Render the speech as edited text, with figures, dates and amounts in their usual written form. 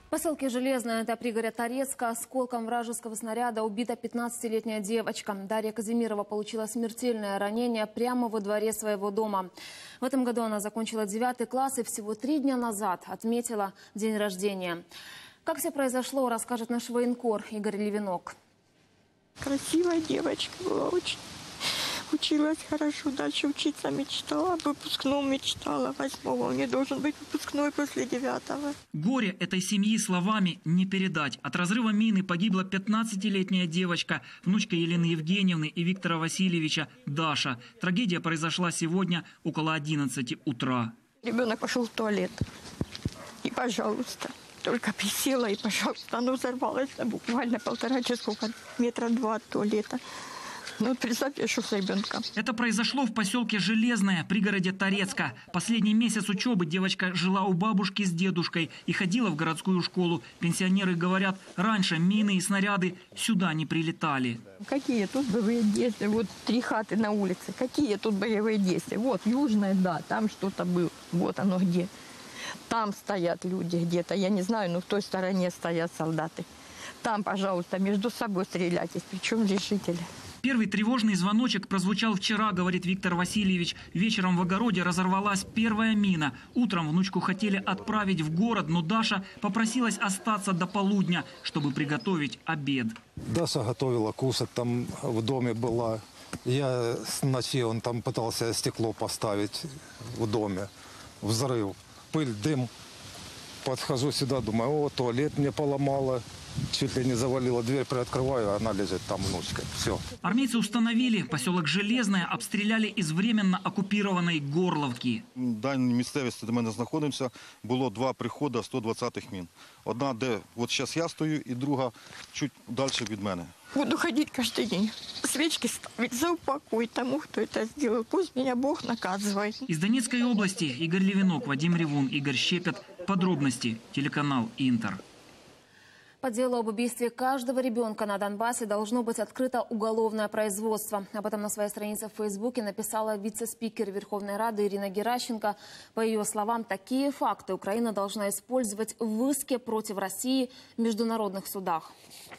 В поселке Железное, это пригород Торецка, осколком вражеского снаряда убита 15-летняя девочка. Дарья Казимирова получила смертельное ранение прямо во дворе своего дома. В этом году она закончила 9 класс и всего 3 дня назад отметила день рождения. Как все произошло, расскажет наш военкор Игорь Левинок. Красивая девочка была очень. Училась хорошо, дальше учиться мечтала, об выпускном мечтала. 8-го у нее должен быть выпускной после 9-го. Горе этой семьи словами не передать. От разрыва мины погибла 15-летняя девочка, внучка Елены Евгеньевны и Виктора Васильевича Даша. Трагедия произошла сегодня около 11 утра. Ребенок пошел в туалет. И, пожалуйста, только присела и, пожалуйста, оно взорвалось буквально 1,5 часа, метра 2 от туалета. Ну, представьте, что с ребенком. Это произошло в поселке Железное, пригороде Торецка. Последний месяц учебы девочка жила у бабушки с дедушкой и ходила в городскую школу. Пенсионеры говорят, раньше мины и снаряды сюда не прилетали. Какие тут боевые действия? Вот 3 хаты на улице. Какие тут боевые действия? Вот Южная, да, там что-то было. Вот оно где. Там стоят люди где-то. Я не знаю, но в той стороне стоят солдаты. Там, пожалуйста, между собой стреляйтесь. Причем здесь жители. Первый тревожный звоночек прозвучал вчера, говорит Виктор Васильевич. Вечером в огороде разорвалась первая мина. Утром внучку хотели отправить в город, но Даша попросилась остаться до полудня, чтобы приготовить обед. Даша готовила кушать, там в доме была. Я с ночи, он там пытался стекло поставить в доме. Взрыв, пыль, дым. Подхожу сюда, думаю, о, туалет мне поломала. Чуть ли не завалила дверь, приоткрываю, она лежит там, внучка. Все. Армейцы установили, поселок Железное обстреляли из временно оккупированной Горловки. В даній місцевості, де ми знаходимося, було 2 приходи 120-х мін. Одна, де от зараз я стою, і друга чуть далі від мене. Буду ходить каждый день, свечки ставить за упокой тому, кто это сделал. Пусть меня Бог наказывает. Из Донецкой области Игорь Левинок, Вадим Ревун, Игорь Щепет. Подробности. Телеканал Интер. По делу об убийстве каждого ребенка на Донбассе должно быть открыто уголовное производство. Об этом на своей странице в Фейсбуке написала вице-спикер Верховной Рады Ирина Геращенко. По ее словам, такие факты Украина должна использовать в иске против России в международных судах.